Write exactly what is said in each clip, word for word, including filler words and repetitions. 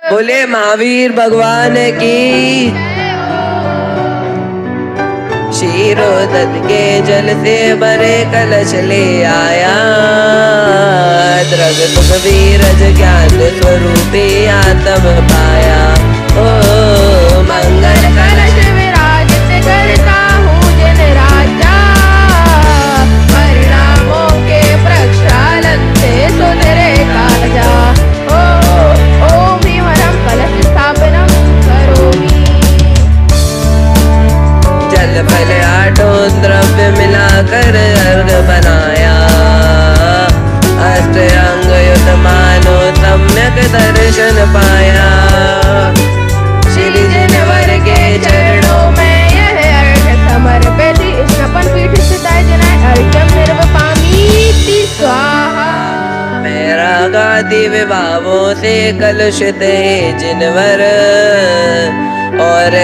बोले महावीर भगवान की। क्षीरोदध के जल से भरे कलश ले आया, द्रग सुख वीरज ज्ञान स्वरूपी आत्म पाया। ओ मंगल कलश विराजित करता हूँ जन राजा, परिणामों के प्रक्षालन से सुधरे काजा। ओ ओम भीमरम कलश स्थापनम करोमि। जल फल आठों द्रव्य मिलाकर अर्घ बनाया, अष्ट अंग युत मानो सम्यक दर्शन पाया। श्री जनवर के चरणों में यह अर्घ समर्पित, स्नपन पीठ स्थिताय जनाय अर्घ्यं निर्वपामीति स्वाहा। मेरा गादी विभावों से कलुषित है जिनवर, और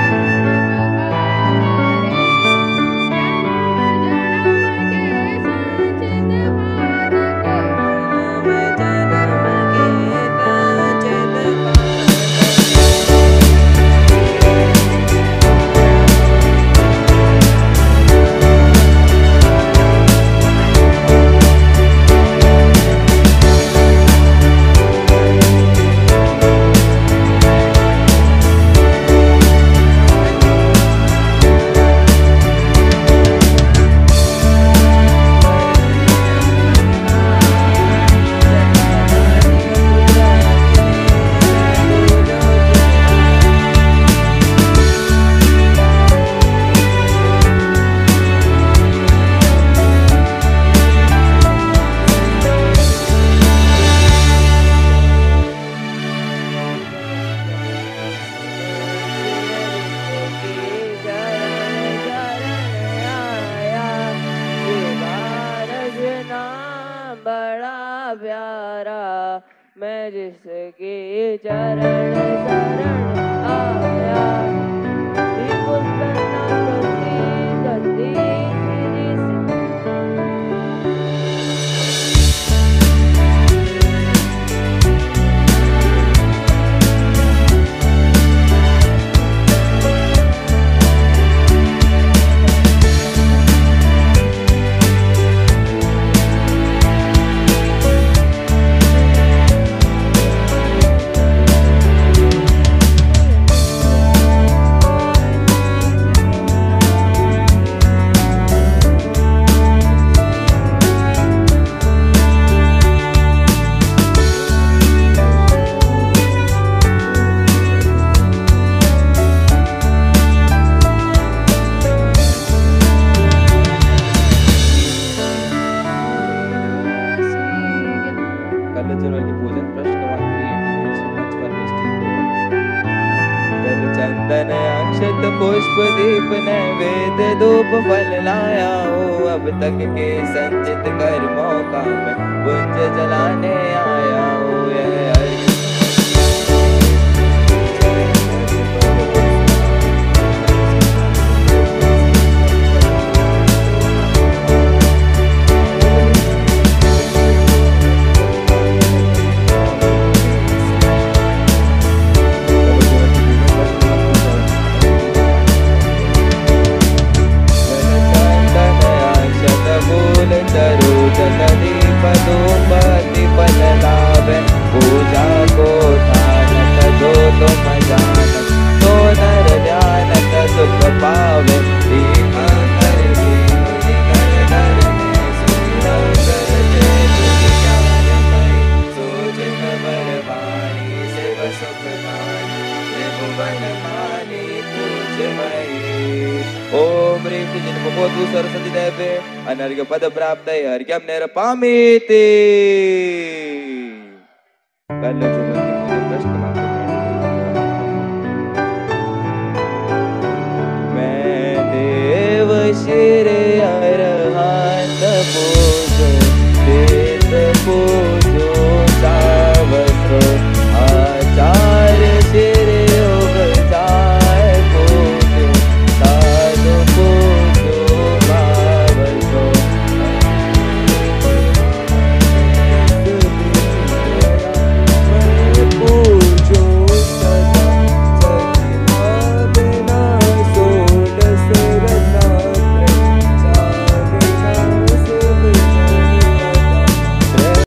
मैं जिसके चरण शरण आया, चंदन अक्षत पुष्प दीप नैवेद्य धूप फल लाया हूँ। अब तक के संचित कर्मों का मैं पुंज जलाने आया हूँ। यह पूजा को ध्यानत जो तुम जानत, तो नर ध्यानत सुख पावे। ओम ह्रीं जिन्मोतु सरस्वती देवे अनर्घ्य पद प्राप्त अर्घ्यं निर्वपामीति। कलश